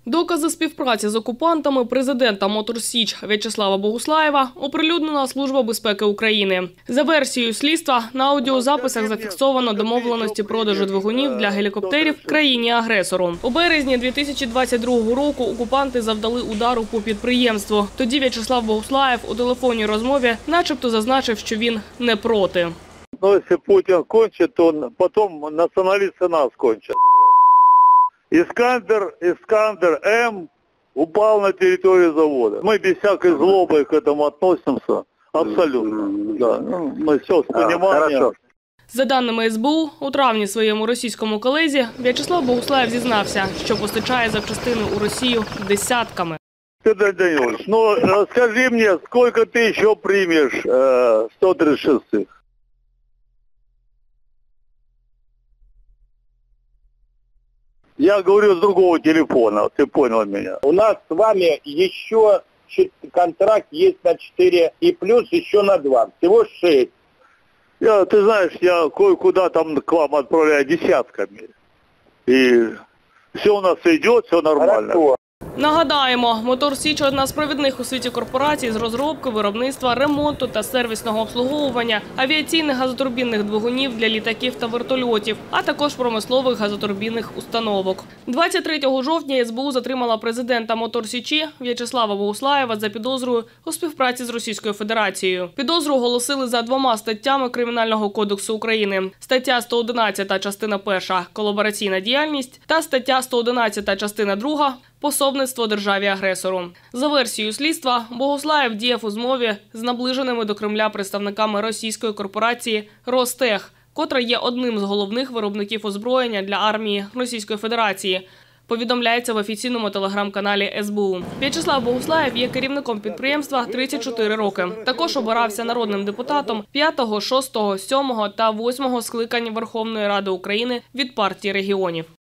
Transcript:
Докази співпраці з окупантами президента «Мотор Січ» В'ячеслава Богуслаєва оприлюднила Служба безпеки України. За версією слідства, на аудіозаписах зафіксовано домовленості продажу двигунів для гелікоптерів країні-агресору. У березні 2022 року окупанти завдали удару по підприємству. Тоді В'ячеслав Богуслаєв у телефонній розмові начебто зазначив, що він не проти. Но если Путин кончит, то потом националисты нас кончат. Искандер-М упал на территорию завода. Мы без всякой злобы к этому относимся. Абсолютно. Да. Ну, мы все с пониманием. За даними СБУ, у травні своєму російському колезі В'ячеслав Богуслаєв зізнався, що постачає запчастини у Росію десятками. Федор Данилович, ну скажи мне, сколько ты еще примешь 136-х? Я говорю с другого телефона, ты понял меня. У нас с вами еще контракт есть на 4 и плюс еще на 2. Всего 6. Ты знаешь, я кое-куда там к вам отправляю десятками. И все у нас идет, все нормально. Хорошо. Нагадаємо, «Мотор Січ» – одна з провідних у світі корпорацій з розробки, виробництва, ремонту та сервісного обслуговування авіаційних газотурбінних двигунів для літаків та вертольотів, а також промислових газотурбінних установок. 23 жовтня СБУ затримала президента «Мотор Січі» В'ячеслава Богуслаєва за підозрою у співпраці з Російською Федерацією. Підозру оголосили за 2 статтями Кримінального кодексу України. Стаття 111, частина 1 – колабораційна діяльність та стаття 111, частина 2 – пособництво державі-агресору. За версією слідства, Богуслаєв діяв у змові з наближеними до Кремля представниками російської корпорації «Ростех», котра є одним з головних виробників озброєння для армії Російської Федерації. Повідомляється в офіційному телеграм-каналі СБУ. В'ячеслав Богуслаєв є керівником підприємства 34 роки. Також обирався народним депутатом 5, 6, 7 та 8 скликань Верховної Ради України від партії регіонів.